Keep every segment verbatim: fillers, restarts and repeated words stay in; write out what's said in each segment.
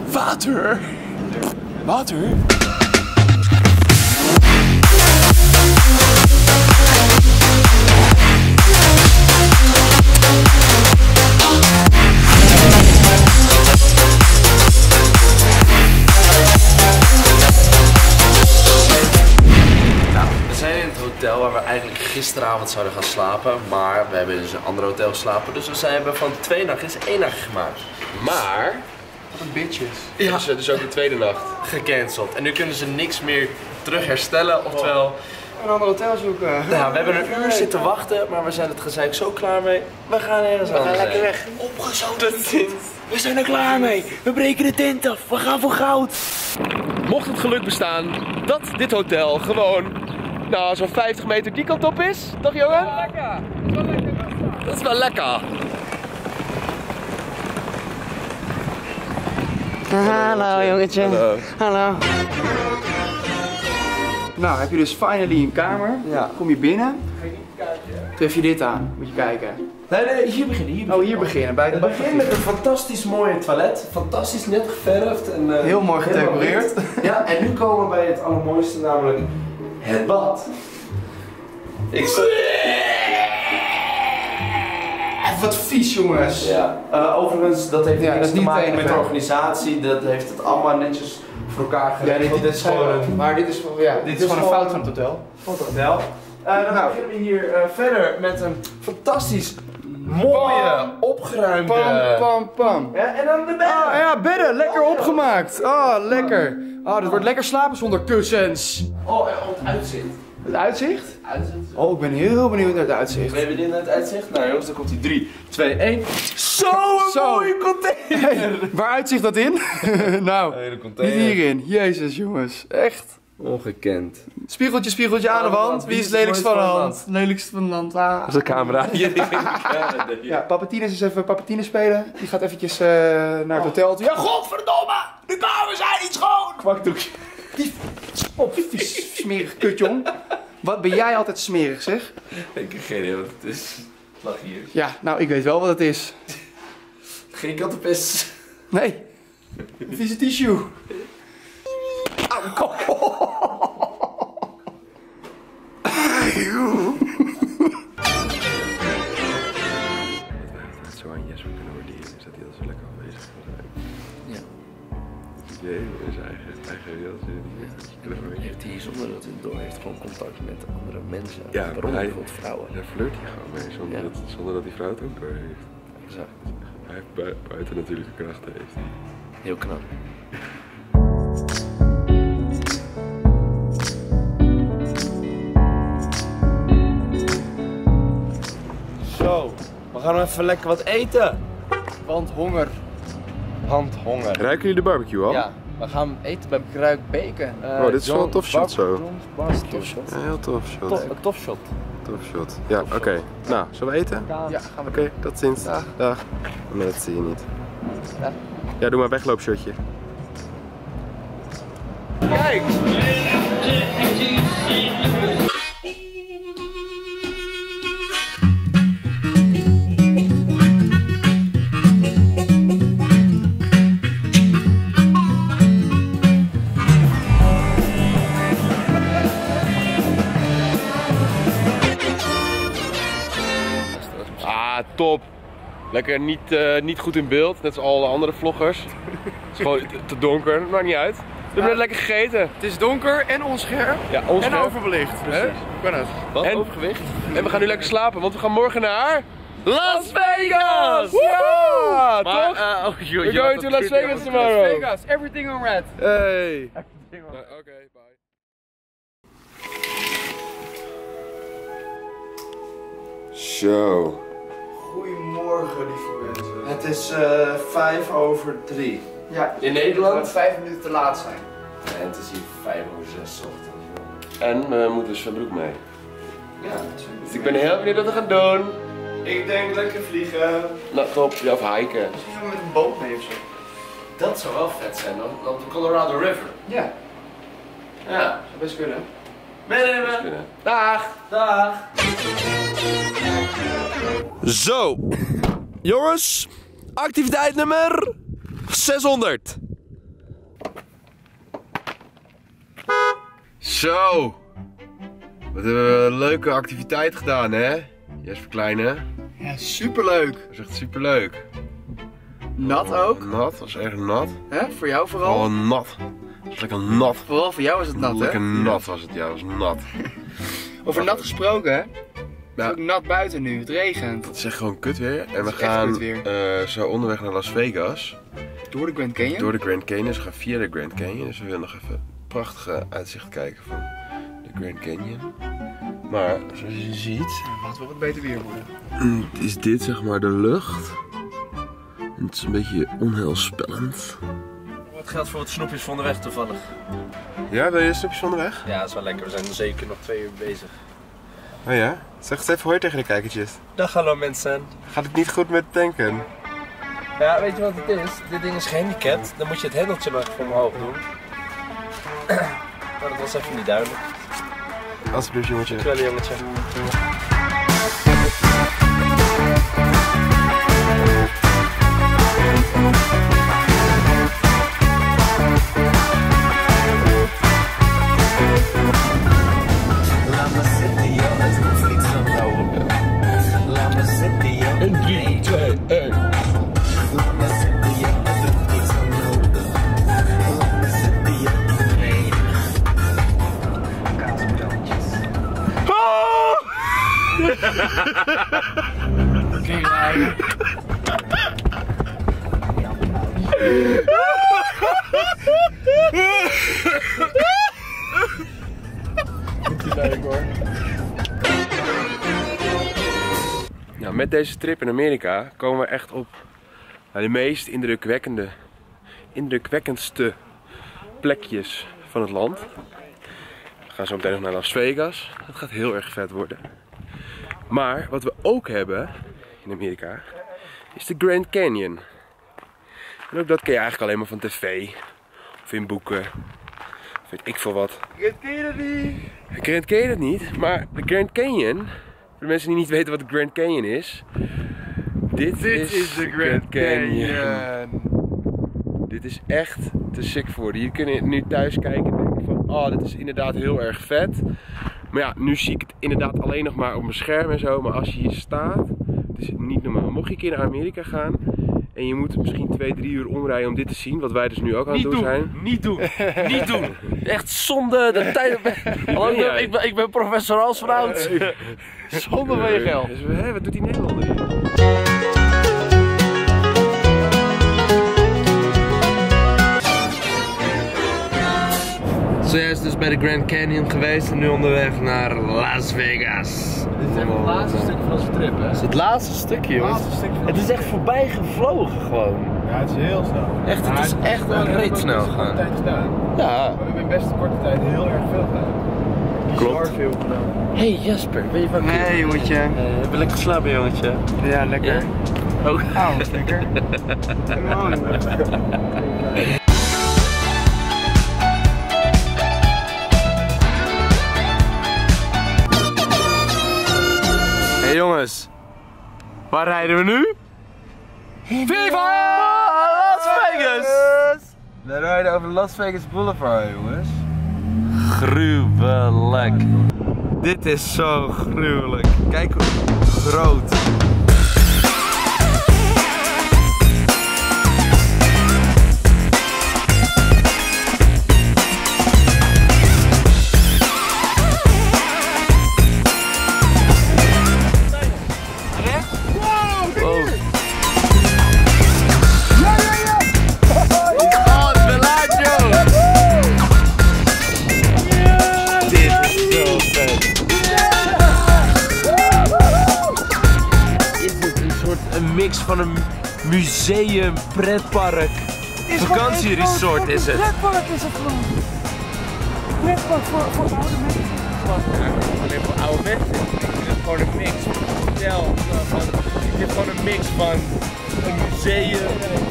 Water. Water. Hotel waar we eigenlijk gisteravond zouden gaan slapen, maar we hebben dus een ander hotel geslapen, dus we zijn hebben van twee nachtjes één nacht gemaakt. Maar wat een bitches. Ja, dus, dus ook de tweede nacht gecanceld. En nu kunnen ze niks meer terug herstellen, oftewel een ander hotel zoeken. Ja, we hebben een uur zitten wachten, maar we zijn het gezeik zo klaar mee. We gaan ergens We gaan anders lekker heen. weg. Opgezoten tint. We zijn er klaar mee. We breken de tent af. We gaan voor goud. Mocht het geluk bestaan dat dit hotel gewoon nou, zo'n vijftig meter die kant op is, toch jongen? Ja, lekker. Dat is wel lekker rustig. Dat is wel lekker. Hallo jongetje. Hallo. Hallo. Nou, heb je dus finally een kamer. Ja. Kom je binnen. Tref je dit aan. Moet je kijken. Nee, nee, hier beginnen. Hier Oh, hier beginnen. Bij de Het begint met een fantastisch mooie toilet. Fantastisch net geverfd. En, uh, Heel mooi gedecoreerd. Ja, en nu komen we bij het allermooiste, namelijk het bad. Ik sta... Wat vies jongens. Ja. Uh, overigens, dat heeft Ja, niks dat is te niet maken het met de enige. organisatie. Dat heeft het allemaal netjes voor elkaar Ja, geregeld. dit, dit is gewoon een... Maar dit is, ja, dit is gewoon een fout van het hotel. Van het hotel. Uh, dan Nou. beginnen we hier uh, verder met een fantastisch mooie, opgeruimde... Pam, pam, pam. Ja, en dan de bedden. Ah ja, bedden. Lekker opgemaakt. Ah, lekker. Ah, dit wordt lekker slapen zonder kussens. Oh, en het uitzicht. Het uitzicht? Uitzicht. Oh, ik ben heel benieuwd naar het uitzicht. We hebben dit naar het uitzicht. Nou jongens, dan komt hij drie, twee, één. Zo, een Zo. mooie container. Hey, waar uitzicht dat in? Nou, Hele niet container. hierin. Jezus jongens, echt. Ongekend. Spiegeltje, spiegeltje aan de wand. Wie is het lelijkst van de hand? Lelijkst van de hand. Ah. Dat is de camera. Ja, Papatines is even Papatines spelen. Die gaat eventjes uh, naar het hotel toe. Ja, godverdomme! De kamers zijn niet schoon! Kwakdoekje. Oh, vies, smerig kut, jong. Wat ben jij altijd smerig, zeg? Ik heb geen idee wat het is. Lag hier. Ja, nou, ik weet wel wat het is. Geen kattenpest. Nee. Een vieze tissue. Zo aan Jesper kunnen waarderen, is dat hij al zo lekker aanwezig kan zijn. Ja. Jee, in zijn eigen, eigen wereld zit hij. Heeft hij zonder dat hij het door heeft gewoon contact met andere mensen. Ja, maar waaronder hij, bijvoorbeeld vrouwen. daar flirt hij gewoon mee, zonder, Ja. dat, zonder dat die vrouw het ook door heeft. Exact. Hij heeft bui- buiten natuurlijke krachten heeft hij. Heel knap. Zo, we gaan even lekker wat eten. Want honger. Want honger. Ruiken jullie de barbecue al? Ja, we gaan eten bij Kruik Bacon. Uh, Oh, dit is wel een tof shot zo. Tof shot? Ja, heel tof shot. Tof, een tof shot. Tof shot. Ja, oké. Okay. Nou, zullen we eten? Ja, gaan we Oké, okay, tot ziens. Dag. Dag. Maar dat zie je niet. Ja. Ja, doe maar een wegloopshotje. Kijk! Ah, top. Lekker niet, uh, niet goed in beeld, net als alle andere vloggers. Het is gewoon te, te donker, maakt niet uit. We hebben net lekker gegeten. Het is donker en onscherp. Ja, ons En overbelicht. Hè? Kan het. Wat? En- Overgewicht? En we gaan nu lekker slapen, want we gaan morgen naar Las Vegas! Ja, Maar, toch? uh, oh, joh, We're joh, going to Las Vegas tomorrow. Vegas, everything on red. Hey. Oké, okay, bye. Zo. Goedemorgen, lieve mensen. Het is uh, vijf over drie. Ja, In Nederland? moet vijf minuten te laat zijn. En het is hier vijf over zes ochtends. En we moeten dus van broek mee. Ja, Dus ik ben heel benieuwd wat we gaan doen. ik denk lekker vliegen. Nou, top. Ja, of hiken. Misschien gaan we met een boot mee of zo. Dat zou wel vet zijn, dan, dan de Colorado River. Ja, Ja. zou best kunnen. Meenemen. Kunnen. Dag. Dag. Zo. Jongens. Activiteit nummer zeshonderd. Zo! Wat hebben we een leuke activiteit gedaan, hè? Jesper Kleine. Ja, superleuk. Dat is echt superleuk. Nat Oh, ook. Nat, was erg nat. Hè? Voor jou vooral. Oh, nat. Het was lekker nat. Vooral voor jou was het nat, Lekker hè? nat was het, ja, het was nat. Over nat gesproken, hè? Het is Ja. ook nat buiten nu, het regent. Het is echt gewoon kut weer. En we is echt gaan kut weer. eh, zo onderweg naar Las Vegas. Door de Grand Canyon? Door de Grand Canyon. Dus we gaan via de Grand Canyon. Dus we willen nog even prachtige uitzicht kijken van de Grand Canyon. Maar zoals je ziet, Laten we wat beter weer worden. is dit zeg maar de lucht. En het is een beetje onheilspellend. Wat geldt voor wat snoepjes van de weg toevallig? Ja, wil je stukjes van de weg? Ja, dat is wel lekker. We zijn zeker nog twee uur bezig. Oh ja? Zeg eens even hoi tegen de kijkertjes. Dag hallo mensen. Gaat het niet goed met tanken? Ja, weet je wat het is? Dit ding is gehandicapt. Dan moet je het hendeltje maar voor omhoog doen. Maar dat was even niet duidelijk. Alsjeblieft jongetje. Dankjewel jongetje. En drie, twee, één. Nou, met deze trip in Amerika komen we echt op nou, de meest indrukwekkende, indrukwekkendste plekjes van het land. We gaan zo meteen nog naar Las Vegas. Dat gaat heel erg vet worden. Maar wat we ook hebben in Amerika is de Grand Canyon. En ook dat ken je eigenlijk alleen maar van tv of in boeken. Of weet ik veel wat. Ik ken je dat niet. Grand ken je dat niet, maar de Grand Canyon, voor de mensen die niet weten wat de Grand Canyon is. Dit, Dit is de Grand Canyon. Dit is echt te sick voor. Hier kun je nu thuis kijken en denken van, oh, dit is inderdaad heel erg vet. Maar ja, nu zie ik het inderdaad alleen nog maar op mijn scherm en zo. Maar als je hier staat, het is niet normaal. Mocht je een keer naar Amerika gaan en je moet misschien twee, drie uur omrijden om dit te zien, wat wij dus nu ook aan het doen zijn. Niet doen, niet doen. Echt zonde de tijd. Hallo, ik ben, ik ben, ik ben professor Alsverhout. Zonde van je geld. Dus, hè, wat doet die Nederlander hier? Zojuist dus bij de Grand Canyon geweest en nu onderweg naar Las Vegas. Dit is echt het laatste stukje van onze trip, hè? Het is het laatste stukje, Het jongens. laatste stukje van Het is onze echt trip. voorbij gevlogen gewoon. Ja, het is heel snel. Echt, het is echt wel reet snel gaan. gaan. tijd gedaan. Ja. Maar we hebben in best een korte tijd heel erg veel gedaan. Klopt. Bizar veel gedaan. Hey Jasper, ben je wakker? Nee, jongetje. Uh, heb je lekker geslapen, jongetje? Ja, lekker. Ja? Oh. Auw, lekker. Hey jongens, waar rijden we nu? Viva Las Vegas! We rijden over Las Vegas Boulevard, jongens. Gruwelijk. Dit is zo gruwelijk. Kijk hoe groot. Mix van een museum, pretpark, vakantieresort is het. Pretpark is het gewoon. Pretpark voor, voor oude mensen. Alleen voor oude mensen. Ik vind het gewoon een mix van een hotel. Van, ik vind het gewoon een mix van een museum.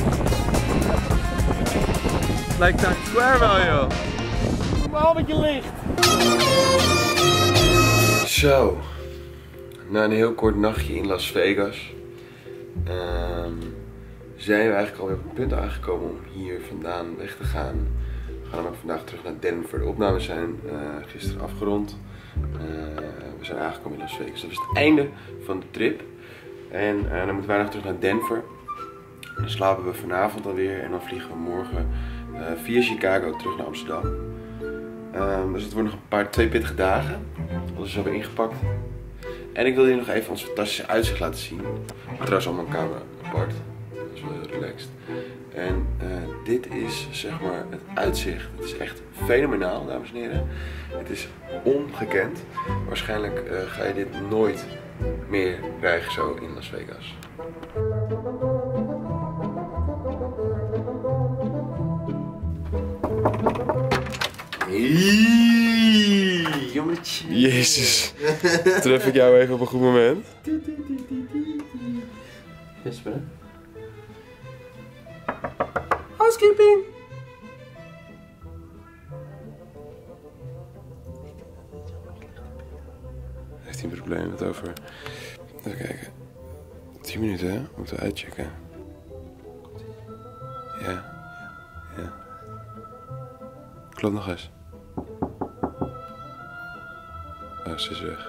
Lijkt Times Square wel, joh. Normaal met je licht. Zo, na een heel kort nachtje in Las Vegas um, zijn we eigenlijk alweer op het punt aangekomen om hier vandaan weg te gaan. We gaan dan ook vandaag terug naar Denver. De opnames zijn uh, gisteren afgerond. Uh, we zijn aangekomen in Las Vegas. Dat is het einde van de trip. En uh, dan moeten wij nog terug naar Denver. Dan slapen we vanavond alweer en dan vliegen we morgen uh, via Chicago terug naar Amsterdam. Um, dus het wordt nog een paar, twee pittige dagen. Alles is alweer ingepakt. En ik wil jullie nog even ons fantastische uitzicht laten zien. Trouwens allemaal een camera apart. Dat is wel relaxed. En uh, dit is zeg maar het uitzicht. Het is echt fenomenaal, dames en heren. Het is ongekend. Waarschijnlijk uh, ga je dit nooit meer krijgen zo in Las Vegas. Hey, jongetje. Jezus. Tref ik jou even op een goed moment? Jesper. Housekeeping. Heeft hij een probleem met over? Even kijken. tien minuten hè? Moeten we uitchecken. Ja. Ja. Klopt nog eens. Oh, ze is weg.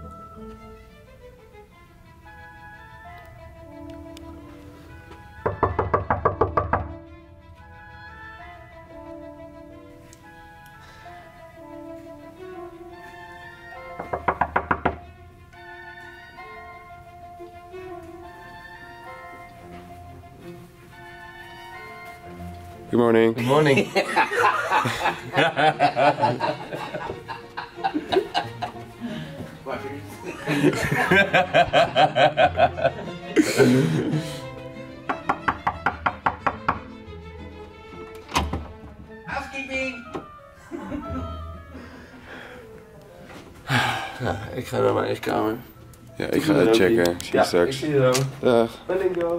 Good morning. Good morning. Housekeeping! Ja, ik ga naar mijn eigen kamer. Ja, ik ga uitchecken. Ik zie je Ja, straks. ik zie je zo. Dag. Belingo.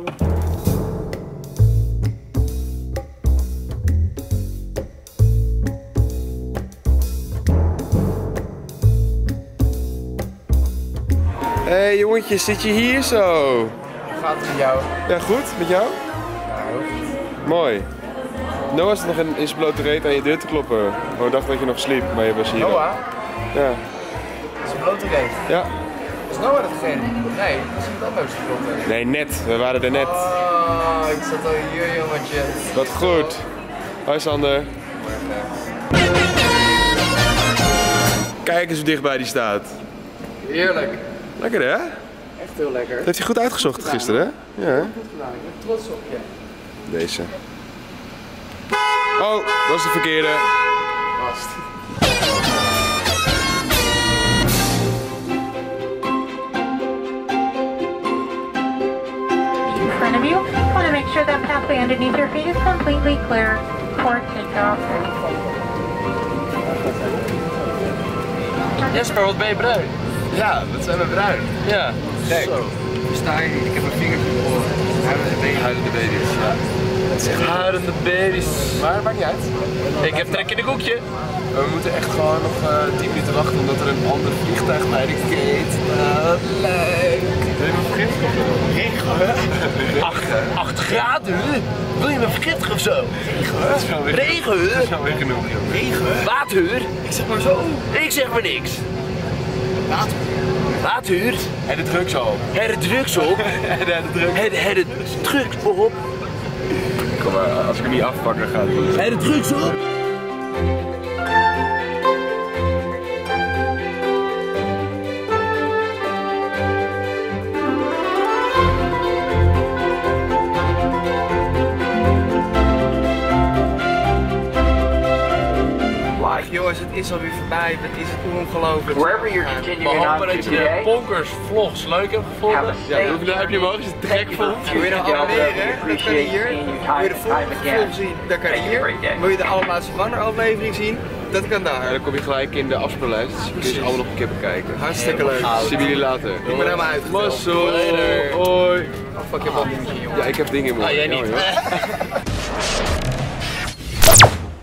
Hé hey, jongetje, zit je hier zo? Hoe gaat het met jou? Ja, goed? Met jou? Ja, heel goed. Mooi. Noah zit nog in, in zijn blote reet aan je deur te kloppen. Oh, ik dacht dat je nog sliep, maar je was hier. Noah? Ja. Dat is een blote reet. Ja. Is Noah dat degene? Nee, dat is iemand anders die blote reet. Nee, net. We waren er net. Oh, ik zat al hier, jongetje. Wat goed. Hoi Sander. Kijk eens hoe dichtbij die staat. Heerlijk. Lekker hè? Echt heel lekker. Dat heeft hij goed uitgezocht gisteren hè? Ja. Goed gedaan, ik ben trots op je. Deze. Oh, dat is de verkeerde. Vast. In front of you, want to make sure that pathway underneath your feet is completely clear for takeoff. Jesper, wat ben je bruin? Ja, wat zijn we bruin. Ja. Kijk, ik sta hier, ik heb een vinger voor huilende baby's. Huilende baby's. Ja. Dat is echt Huilende baby's. Maar het maakt niet uit. Ik heb trek in de koekje. We moeten echt gewoon nog uh, tien minuten wachten omdat er een ander vliegtuig bij de gate. Wat leuk. Wil je me vergiftigen? Regen? acht graden? Wil je me vergiftigen of zo? Regen? Regen? Dat is wel weer genoeg, joh. Regen? Water? Ik zeg maar zo. Ik zeg maar niks. Water. Water? En de drugs al. Het drugs op. En de drugs. Het, het drugs op. Kom maar, als ik hem niet afpak, dan gaat het niet. Het drugs op. Jongens, het is alweer voorbij. Het is ongelooflijk. Wherever you're continuing on Behalve to dat je de today, Ponkers vlogs leuk hebt gevonden. have a Ja, safe dan hoef je, heb je hem ook als je het te gek vond. Wil je nou abonneren? Dat kan appreciate hier. seeing you Wil je time de and time volgende again. vlog zien? Dat kan Make it a hier. great day. Wil je de allerlaatste banneraflevering zien? Dat kan En daar. dan kom je gelijk in de afspeellijst. Dus kun je ze allemaal nog een keer bekijken. Hartstikke leuk. Zien we jullie later. Ik ben helemaal uitgeteld. Mazzel. Later. Hoi. Oh fuck, je hebt al dingetje, jongen. Ja, ik heb dingen in mijn Ah, jij Ja, niet. joh.